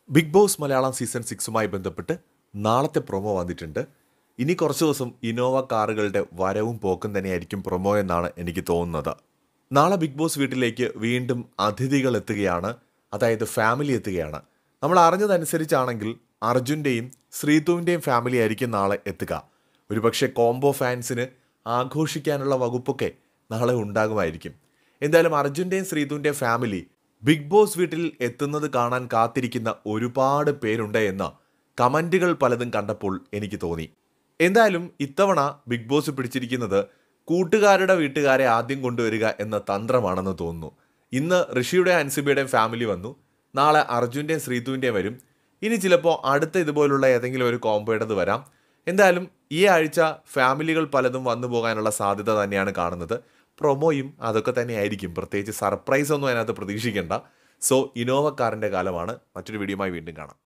Big Boss Malayalam season 6മായി ബന്ധപ്പെട്ട് നാളത്തെ പ്രൊമോ വന്നിട്ടുണ്ട്. ഇനി കുറച്ച് ദിവസം ഇന്നോവ കാറുകളുടെ വരവും പോക്കും തന്നെയായിരിക്കും പ്രൊമോ എന്നാണ് എനിക്ക് തോന്നുന്നത്. നാളെ ബിഗ് ബോസ് വീട്ടിലേക്ക് വീണ്ടും അതിഥികൾ എത്തുകയാണ്, അതായത് ഫാമിലി എത്തുകയാണ്. നമ്മൾ അറിഞ്ഞതനുസരിച്ചാണെങ്കിൽ അർജുൻ്റെയും ശ്രീതുവിൻ്റെയും ഫാമിലി ആയിരിക്കും നാളെ എത്തുക. ഒരുപക്ഷെ കോംബോ ഫാൻസിന് ആഘോഷിക്കാനുള്ള വകുപ്പൊക്കെ നാളെ ഉണ്ടാകുമായിരിക്കും. എന്തായാലും അർജുൻ്റെയും ശ്രീതുവിൻ്റെയും ഫാമിലി ബിഗ് ബോസ് വീട്ടിൽ എത്തുന്നത് കാണാൻ കാത്തിരിക്കുന്ന ഒരുപാട് പേരുണ്ട് എന്ന കമൻറ്റുകൾ പലതും കണ്ടപ്പോൾ എനിക്ക് തോന്നി. എന്തായാലും ഇത്തവണ ബിഗ് ബോസ് പിടിച്ചിരിക്കുന്നത് കൂട്ടുകാരുടെ വീട്ടുകാരെ ആദ്യം കൊണ്ടുവരിക എന്ന തന്ത്രമാണെന്ന് തോന്നുന്നു. ഇന്ന് ഋഷിയുടെയും അൻസിബയുടെയും ഫാമിലി വന്നു, നാളെ അർജുൻ്റെയും ശ്രീതുവിൻ്റെയും വരും. ഇനി ചിലപ്പോൾ അടുത്ത ഇതുപോലുള്ള ഏതെങ്കിലും ഒരു കോംബോയുടേത് വരാം. എന്തായാലും ഈ ആഴ്ച ഫാമിലികൾ പലതും വന്നു പോകാനുള്ള സാധ്യത തന്നെയാണ് കാണുന്നത്. പ്രൊമോയും അതൊക്കെ തന്നെയായിരിക്കും, പ്രത്യേകിച്ച് സർപ്രൈസ് ഒന്നും അതിനകത്ത് പ്രതീക്ഷിക്കേണ്ട. സോ ഇനോവ കാറിൻ്റെ കാലമാണ്. മറ്റൊരു വീഡിയോയുമായി വീണ്ടും കാണാം.